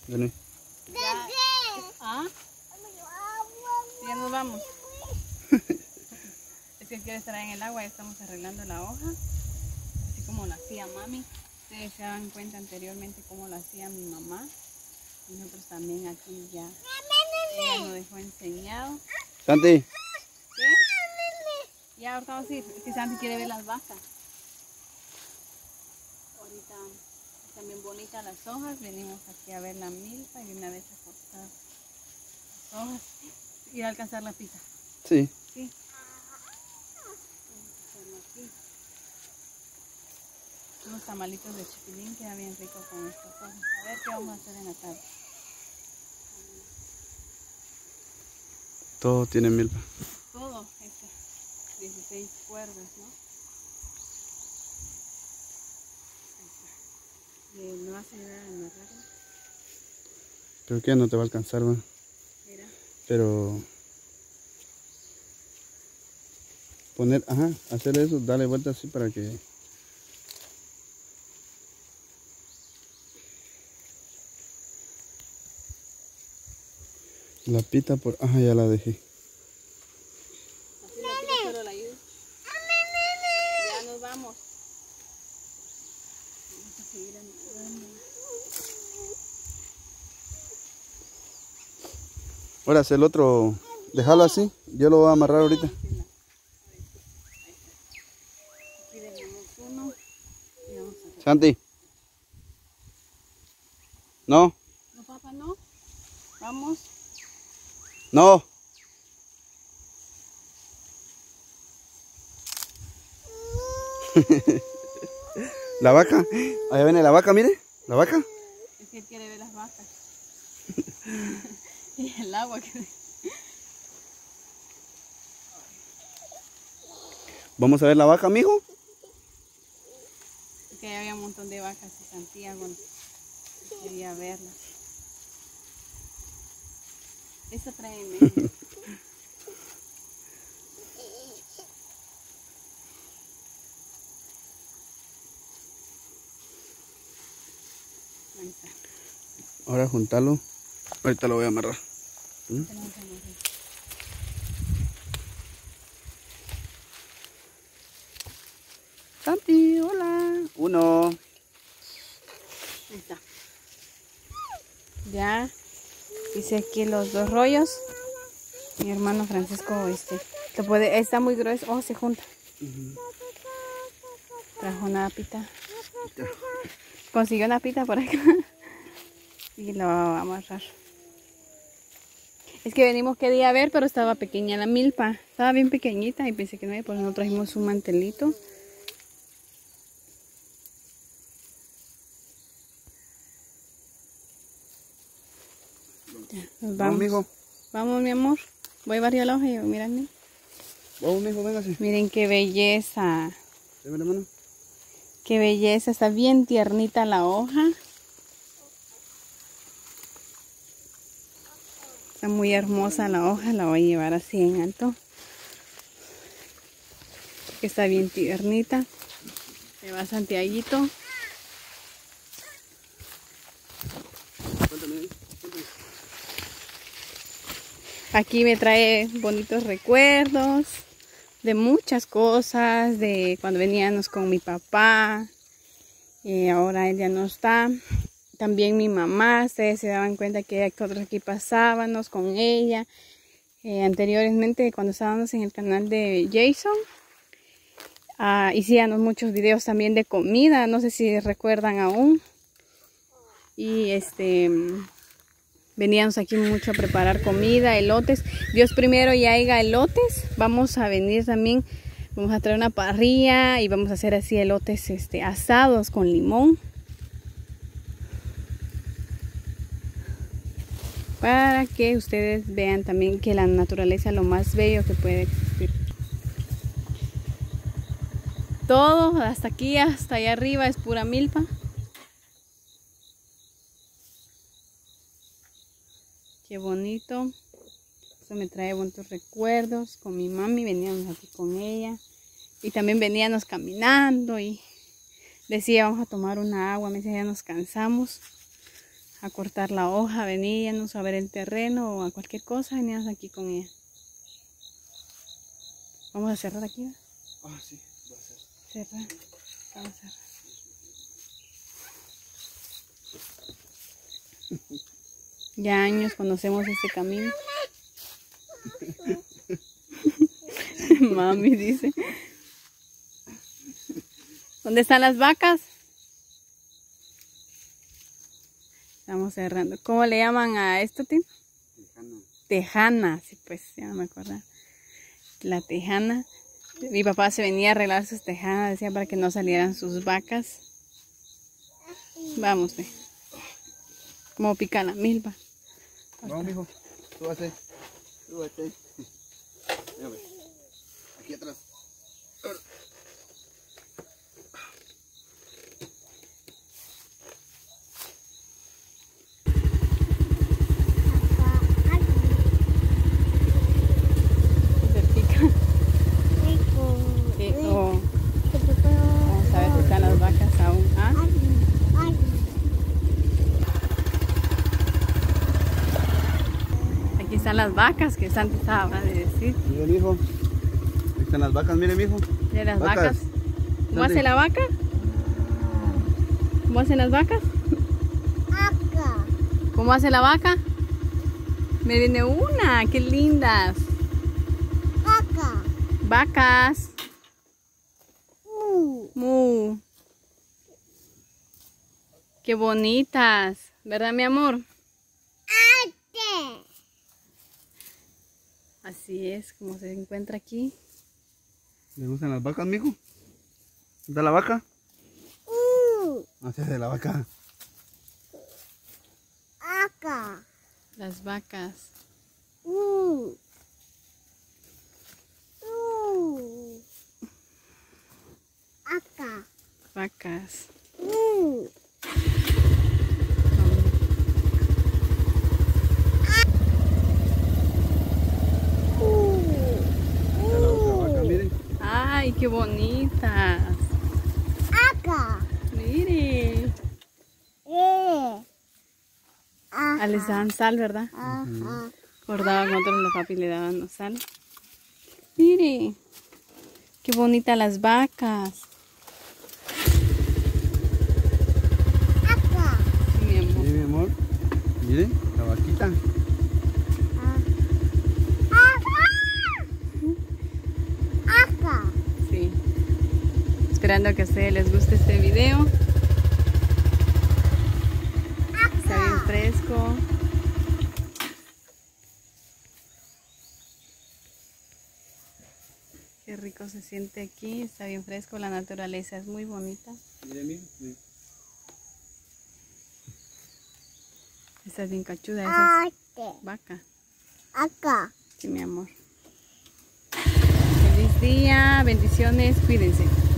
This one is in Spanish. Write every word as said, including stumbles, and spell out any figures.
Vení. Ya, ¿ah? Ya nos vamos. Es que quiere estar en el agua, ya estamos arreglando la hoja, así como lo hacía mami. Ustedes se dan cuenta anteriormente cómo lo hacía mi mamá. Y nosotros también aquí ya. Ella nos dejó enseñado. Santi. ¿Qué? Ya ahorita vamos a ir. Es que Santi quiere ver las vacas. Ahorita están bien bonitas las hojas. Venimos aquí a ver la milpa y de una vez a cortar las hojas. Ir a alcanzar la pizza. Sí. Sí. Vamos a hacerlo aquí. Unos tamalitos de chipilín queda bien rico con estas hojas. A ver qué vamos a hacer en la tarde. Todo tiene milpa. Todo este. dieciséis cuerdas, ¿no? Eh, ¿me vas a ayudar a amarrarlo? Creo que no te va a alcanzar, ¿va? Mira. Pero poner, ajá, hacer eso, darle vuelta así para que la pita por, ajá, ya la dejé. Así la pita solo la ayuda. Ya nos vamos. Vamos a seguir amarrando. Ahora hacer el otro, déjalo así, yo lo voy a amarrar ahorita. Aquí dejamos uno y vamos a... Santi. No, No, papá, no. Vamos. no. La vaca, allá viene la vaca, mire, la vaca. Es que él quiere ver las vacas. Y el agua que... Vamos a ver la vaca, mijo. Es que ahí había un montón de vacas y Santiago quería verlas. Esta trae en medio. Ahí está. Ahora juntarlo. Ahorita lo voy a amarrar. ¿Mm? Tenemos que amarrar. Santi, hola. Uno. Ahí está. Ya hice aquí los dos rollos. Mi hermano Francisco este lo puede, está muy grueso. Oh, se junta. Uh-huh. Trajo una pita. Consiguió una pita por acá. Y lo va a amarrar. Es que venimos que día a ver, pero estaba pequeña la milpa. Estaba bien pequeñita y pensé que no había, por eso no trajimos un mantelito. Ya, nos vamos. Vamos, mijo. Vamos, mi amor. Voy a variar la hoja y miren. Vamos, mijo, véngase. Miren qué belleza. Deme la mano. Qué belleza. Está bien tiernita la hoja. Está muy hermosa la hoja. La voy a llevar así en alto. Está bien tiernita. Se va Santiaguito. Aquí me trae bonitos recuerdos de muchas cosas, de cuando veníamos con mi papá, eh, ahora él ya no está. También mi mamá, ustedes se daban cuenta que nosotros aquí pasábamos con ella. Eh, anteriormente, cuando estábamos en el canal de Jason, uh, hacíamos muchos videos también de comida, no sé si recuerdan aún. Y este... veníamos aquí mucho a preparar comida, elotes. Dios primero ya haya elotes. Vamos a venir también, vamos a traer una parrilla y vamos a hacer así elotes este, asados con limón. Para que ustedes vean también que la naturaleza es lo más bello que puede existir. Todo hasta aquí, hasta allá arriba es pura milpa. Qué bonito. Eso me trae buenos recuerdos con mi mami. Veníamos aquí con ella. Y también veníamos caminando y decía, vamos a tomar una agua. Me decía, ya nos cansamos. a cortar la hoja, veníamos a ver el terreno o a cualquier cosa, veníamos aquí con ella. Vamos a cerrar aquí, ¿verdad? Ah, sí, va a ser. Cerrar. Vamos a cerrar. Ya años conocemos este camino. Mami dice. ¿Dónde están las vacas? Estamos cerrando. ¿Cómo le llaman a esto, Tim? Tejana. Tejana, sí, pues ya no me acuerdo. La tejana. Mi papá se venía a arreglar sus tejanas, decía, para que no salieran sus vacas. Vamos, ve. Como pica la milpa. Vamos, mijo. Súbase. Súbate. Mira, ve. Aquí atrás. Se pica. Sí, oh. Vamos a ver si están las vacas aún. ¿Ah? Aquí están las vacas que Santi estaba de decir. Mire, mijo. Ahí están las vacas, mire, mijo. De las vacas. Vacas. ¿Cómo Santi. hace la vaca? ¿Cómo hacen las vacas? ¿Cómo hace la vaca? Me viene una, qué lindas. Vacas. Mu. Qué bonitas, ¿verdad, mi amor? Así es como se encuentra aquí. ¿Le gustan las vacas, mijo? ¿Está la vaca? Así es de la vaca. Las vacas. Vacas. Está la otra vaca, miren. Ay, qué bonitas. Mire. Ah, les daban sal, ¿verdad? Acordaba que nosotros los papi le daban sal. Mire. Qué bonitas las vacas. Sí, mi amor. Sí, mi amor. Miren, la vaquita. Sí. Esperando que a ustedes les guste este video. Está bien fresco. Qué rico se siente aquí. Está bien fresco. La naturaleza es muy bonita. Miren, mijo. Miren. Esta es bien cachuda. Esa es vaca. Sí, mi amor. Feliz día. Bendiciones. Cuídense.